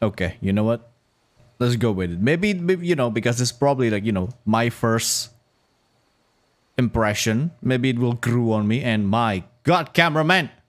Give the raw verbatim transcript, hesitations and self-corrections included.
Okay, you know what? Let's go with it. Maybe, maybe you know, because it's probably like, you know, my first impression. Maybe it will grow on me. And my God, cameraman!